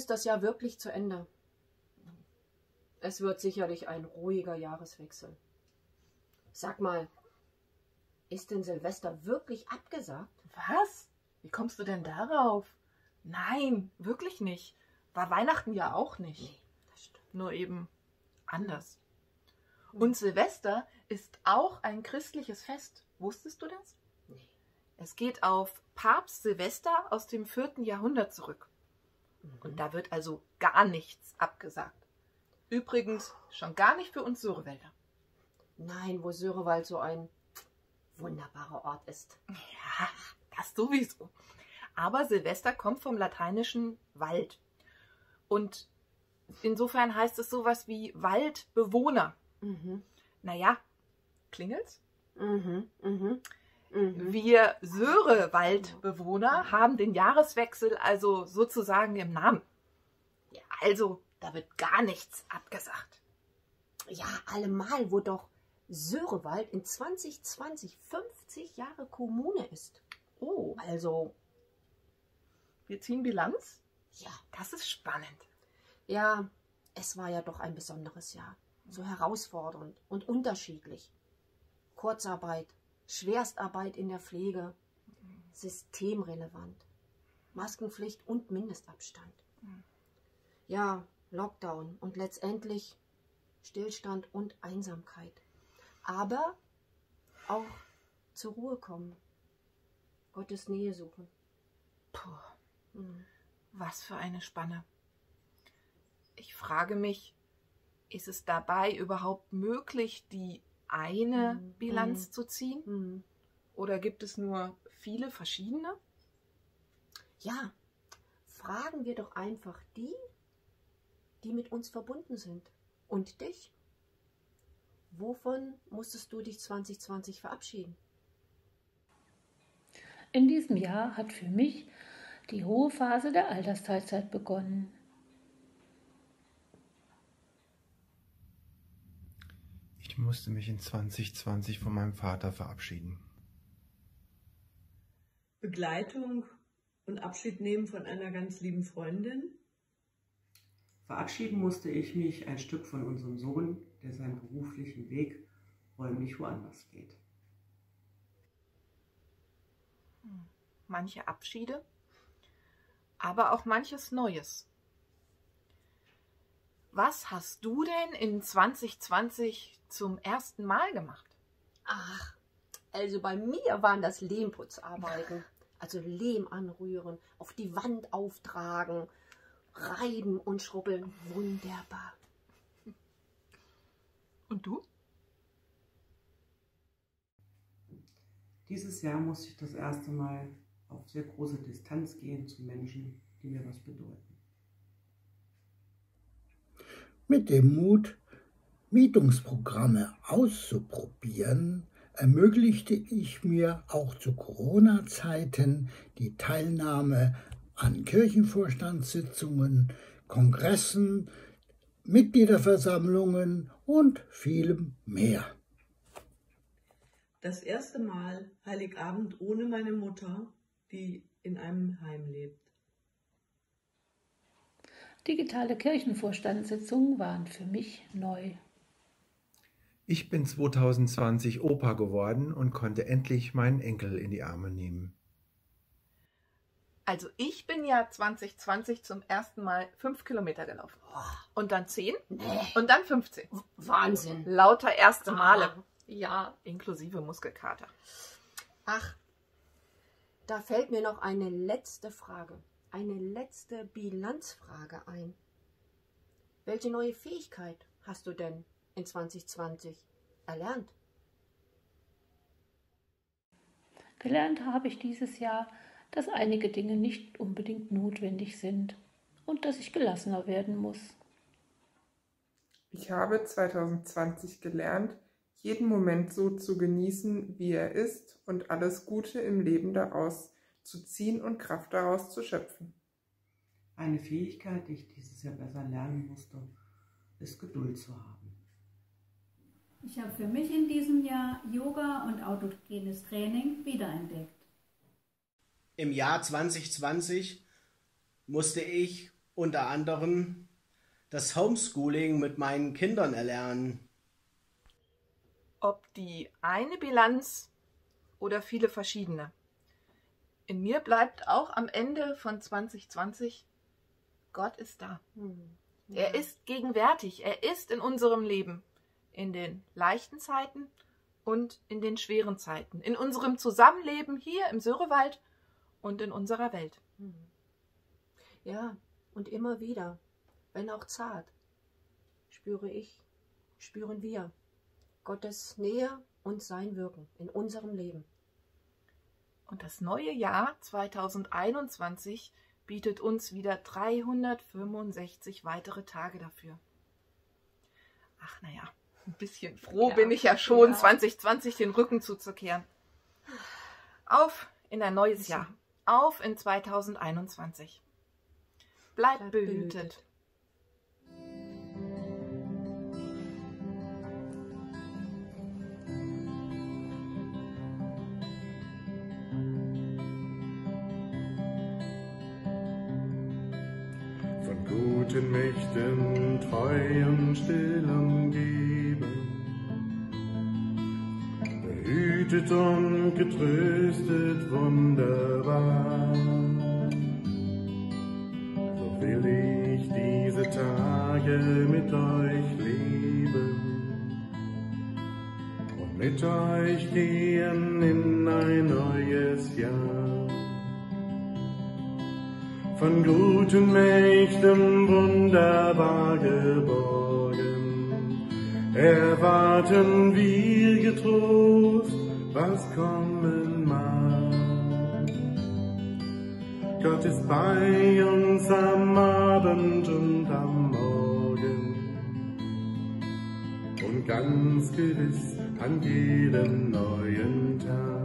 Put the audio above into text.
ist das Jahr wirklich zu Ende. Es wird sicherlich ein ruhiger Jahreswechsel. Sag mal, ist denn Silvester wirklich abgesagt? Was? Wie kommst du denn darauf? Nein, wirklich nicht. War Weihnachten ja auch nicht. Nee, das stimmt. Nur eben anders. Und Silvester ist auch ein christliches Fest. Wusstest du das? Nee. Es geht auf Papst Silvester aus dem 4. Jahrhundert zurück. Und da wird also gar nichts abgesagt. Übrigens schon gar nicht für uns Sörewälder. Nein, wo Sörewald so ein wunderbarer Ort ist. Ja, das sowieso. Aber Silvester kommt vom lateinischen Wald. Und insofern heißt es sowas wie Waldbewohner. Naja, klingelt's? Wir Sörewaldbewohner haben den Jahreswechsel also sozusagen im Namen. Ja, also, da wird gar nichts abgesagt. Ja, allemal, wo doch Sörewald in 2020 50 Jahre Kommune ist. Oh, Also, wir ziehen Bilanz? ja. Das ist spannend. Ja, es war ja doch ein besonderes Jahr. So herausfordernd und unterschiedlich. Kurzarbeit, Schwerstarbeit in der Pflege, systemrelevant, Maskenpflicht und Mindestabstand. Ja, Lockdown und letztendlich Stillstand und Einsamkeit. Aber auch zur Ruhe kommen, Gottes Nähe suchen. Puh, was für eine Spanne. Ich frage mich, ist es dabei überhaupt möglich, die eine Bilanz zu ziehen? Oder gibt es nur viele verschiedene? Ja, fragen wir doch einfach die, die mit uns verbunden sind. Und dich? Wovon musstest du dich 2020 verabschieden? In diesem Jahr hat für mich die Ruhephase der Altersteilzeit begonnen. Ich musste mich in 2020 von meinem Vater verabschieden. Begleitung und Abschied nehmen von einer ganz lieben Freundin. Verabschieden musste ich mich ein Stück von unserem Sohn, der seinen beruflichen Weg räumlich woanders geht. Manche Abschiede, aber auch manches Neues. Was hast du denn in 2020 zum ersten Mal gemacht? Ach, also bei mir waren das Lehmputzarbeiten. Also Lehm anrühren, auf die Wand auftragen, reiben und schrubbeln. Wunderbar. Und du? Dieses Jahr musste ich das erste Mal auf sehr große Distanz gehen zu Menschen, die mir was bedeuten. Mit dem Mut, Mietungsprogramme auszuprobieren, ermöglichte ich mir auch zu Corona-Zeiten die Teilnahme an Kirchenvorstandssitzungen, Kongressen, Mitgliederversammlungen und vielem mehr. Das erste Mal Heiligabend ohne meine Mutter, die in einem Heim lebt. Digitale Kirchenvorstandssitzungen waren für mich neu. Ich bin 2020 Opa geworden und konnte endlich meinen Enkel in die Arme nehmen. Also ich bin ja 2020 zum ersten Mal 5 Kilometer gelaufen. Und dann 10 und dann 15. Wahnsinn. Lauter erste Male. Ja, inklusive Muskelkater. Ach, da fällt mir noch eine letzte Frage, eine letzte Bilanzfrage ein. Welche neue Fähigkeit hast du denn in 2020 erlernt? Gelernt habe ich dieses Jahr, dass einige Dinge nicht unbedingt notwendig sind und dass ich gelassener werden muss. Ich habe 2020 gelernt, jeden Moment so zu genießen, wie er ist und alles Gute im Leben daraus zu ziehen und Kraft daraus zu schöpfen. Eine Fähigkeit, die ich dieses Jahr besser lernen musste, ist Geduld zu haben. Ich habe für mich in diesem Jahr Yoga und autogenes Training wiederentdeckt. Im Jahr 2020 musste ich unter anderem das Homeschooling mit meinen Kindern erlernen. Ob die eine Bilanz oder viele verschiedene. In mir bleibt auch am Ende von 2020, Gott ist da. Ja. Er ist gegenwärtig, er ist in unserem Leben, in den leichten Zeiten und in den schweren Zeiten, in unserem Zusammenleben hier im Sörewald und in unserer Welt. Ja, und immer wieder, wenn auch zart, spüren wir Gottes Nähe und sein Wirken in unserem Leben. Und das neue Jahr 2021 bietet uns wieder 365 weitere Tage dafür. Ach naja, ein bisschen froh bin ich ja schon, 2020 den Rücken zuzukehren. Auf in ein neues Jahr, auf in 2021. Bleibt behütet. Von guten Mächten treu und still umgeben, behütet und getröstet wunderbar. So will ich diese Tage mit euch leben und mit euch gehen in ein neues Jahr. Von guten Mächten wunderbar geborgen, erwarten wir getrost, was kommen mag. Gott ist bei uns am Abend und am Morgen und ganz gewiss an jedem neuen Tag.